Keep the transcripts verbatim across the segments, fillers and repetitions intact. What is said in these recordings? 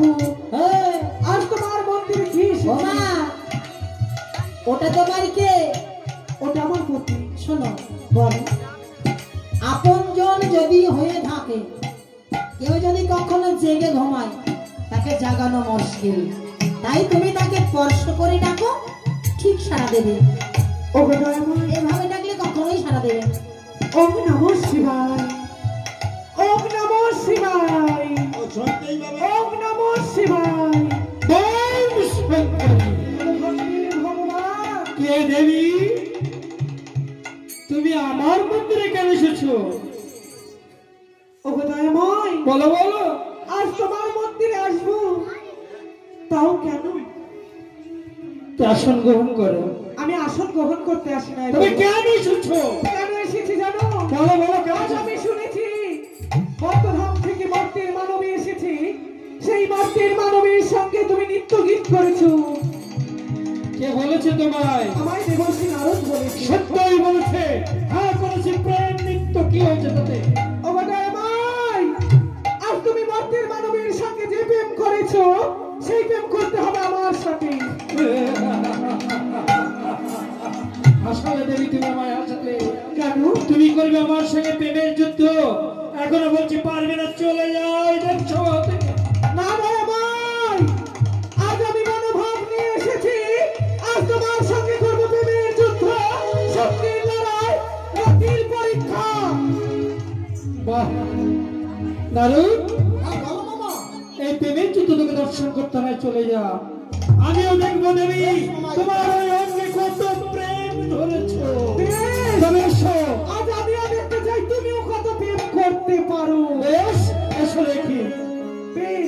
আসবো। আর তোমার মন্দিরে কি এসেছে? ওটা তোমার কে? ওটা আমার পতি। শোনো বল, আপনজন যদি হয়ে থাকে, কেউ যদি কখনো জেগে ঘুমায় তাকে জাগানো মুশকিল, তাই তুমি তাকে স্পর্শ করে ডাকো, ঠিক সাড়া দেবে। এভাবে ডাকলে কখনোই সাড়া দেবে। ওম নমঃ শিবায়, ওম নমঃ শিবায়, ওম নমঃ শিবায়। কে দেবী? তুমি আমার মন্দিরে কেন এসেছো? ওগোদয়ময়, বলো বলো। আজ তোমার মন্দিরে আসবো। তাও কেন? আসন গ্রহণ করো। আমি আসন গ্রহণ করতে আসি না। তুমি কেন এসেছো? কেন এসেছি জানো? বলো বলো। আজ আমি শুনেছি বদ্ধধাম থেকে মর্তের মানবী এসেছি। সেই মর্তের মানবীর সঙ্গে তুমি নৃত্য গীত করেছো। কে বলেছে তোমায়? আমায় দেবর্ষী নারদ বলেছে। সত্যই বলেছে। হ্যাঁ করেছি, প্রেম নৃত্য। কি হয়েছে তাতে? ওগোদয়ময়, আজ তুমি মর্তের মানবীর সঙ্গে যে প্রেম করেছো, সেই প্রেম করতে হবে আমার সাথে। আসলে দেবী তুমি আমায় হাসালে কেন? তুমি করবে আমার সঙ্গে প্রেমের যুদ্ধ? এখনো বলছি পারবে না, চলে যাও দেখছো। না দয়াময়, আজ আমি মনোভাব নিয়ে এসেছি। আজ তোমার সঙ্গে করবো প্রেমের যুদ্ধ, শক্তির লড়াই, রতির পরীক্ষা। বাহ দারুণ। এই প্রেমের যুদ্ধ তোকে দর্শন করতে হয়, চলে যা। আমিও দেখবো দেবী তোমার ওই অঙ্গে কত প্রেম ধরেছো। তবে এসো। আজ আমিও দেখতে চাই তুমিও কত প্রেম করতে পারো। বেশ এসো দেখি। বেশ।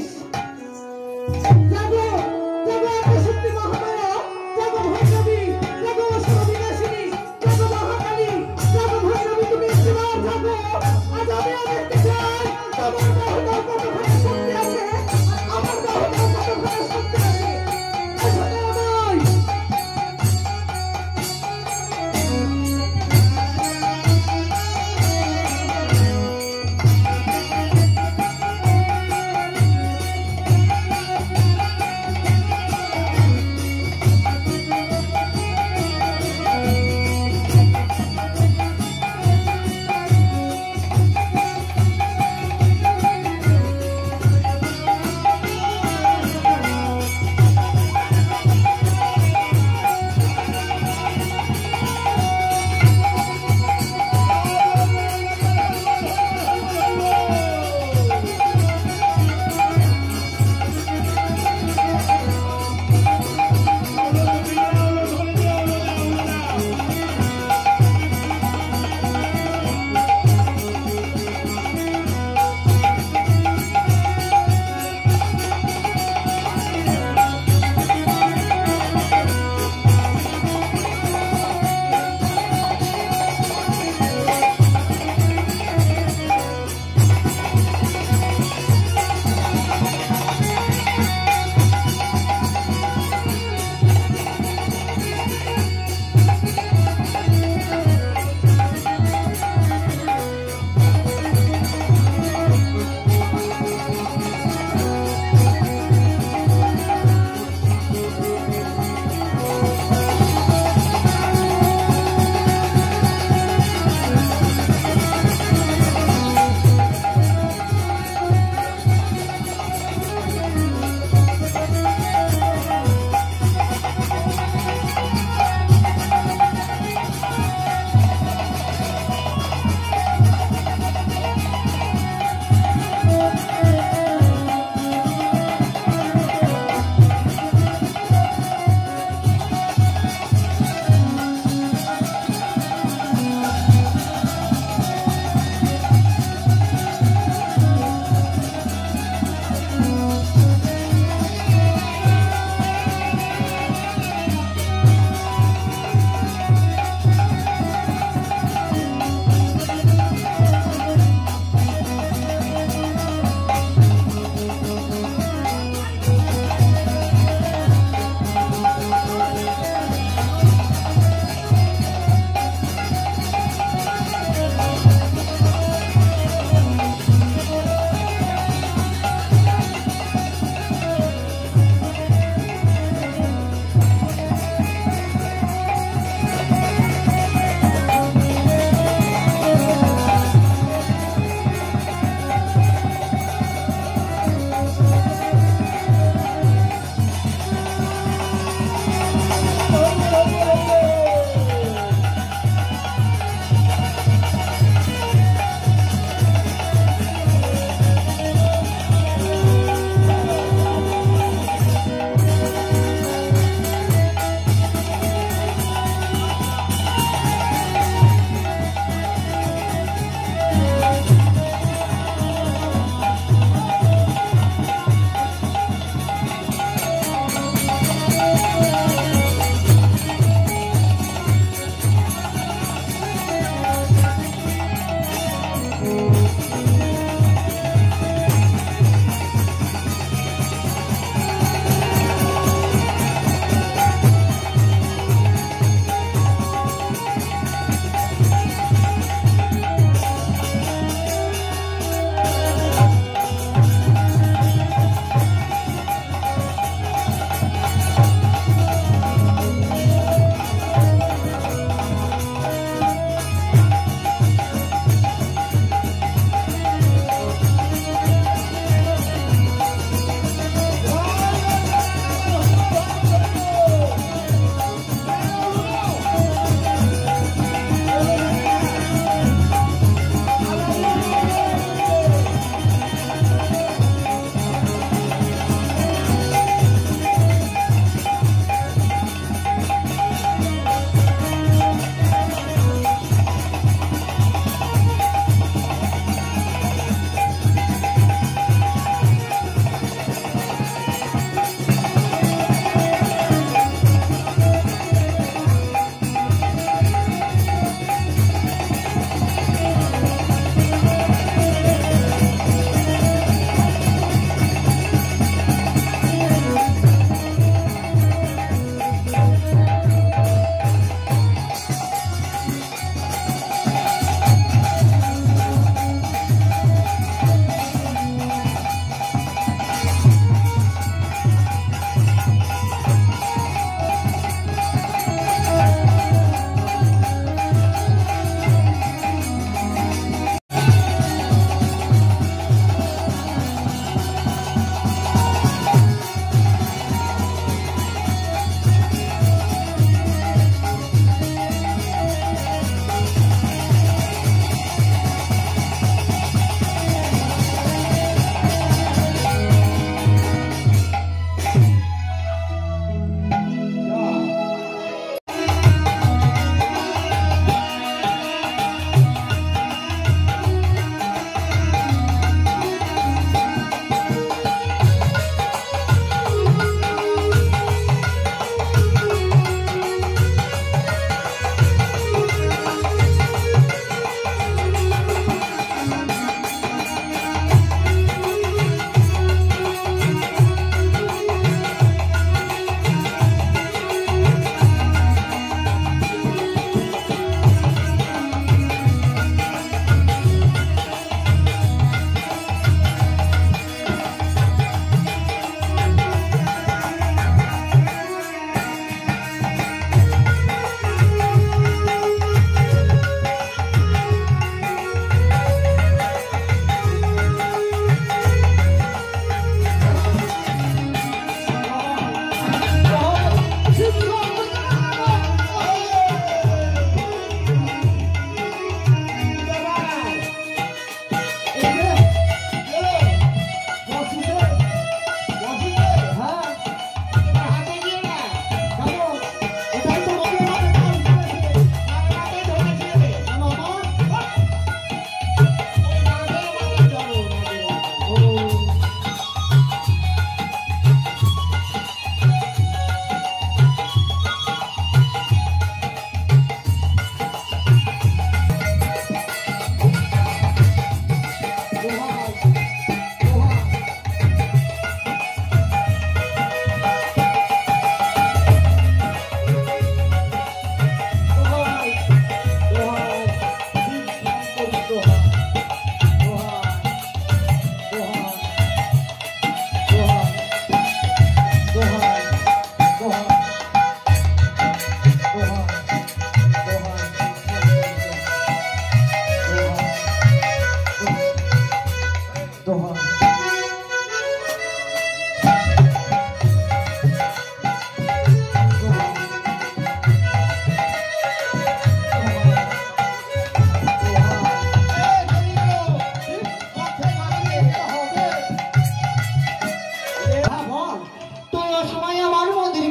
জাগো, জাগো আদিশক্তি মহামায়া, জাগো ভৈরবী, জাগো অসুর বিনাশিনী, জাগো মহাকালী, জাগো ভৈরবী, তুমি একবার জাগো। আজ আমিও দেখতে চাই তোমার বাহুটার কতখানি শক্তি আছে, আমার বাহুটার কতখানি শক্তি আছে। এসো দয়াময়।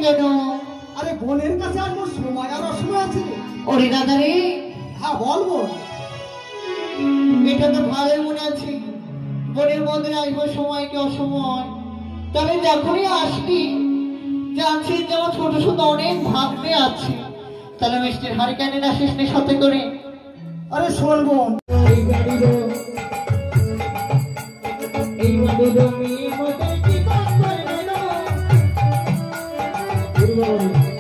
কেন? আরে বোনের কাছে আর মোর সময় আর অসময় আছে। ওরে দাদা রে, হ্যাঁ বলবো। এটা তো ভালোই মনে আছে, বোনের মধ্যে আসবো সময় কি অসময়। তবে যখনই আসবি জানছি যেমন ছোট ছোট অনেক ভাবতে আছে, তাহলে মিষ্টির হাড়ি কেন আসিস নি সাথে করে? আরে শোন বোন, এই গাড়ির এই বাড়ির মেয়ে মধ্যে কি বাস করে গেল?